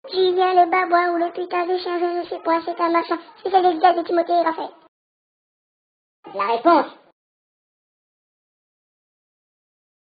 Julien, le babouin ou le putain de chien, je ne sais pas, c'est un machin. Spécialiste gaz de Timothée, en fait. La réponse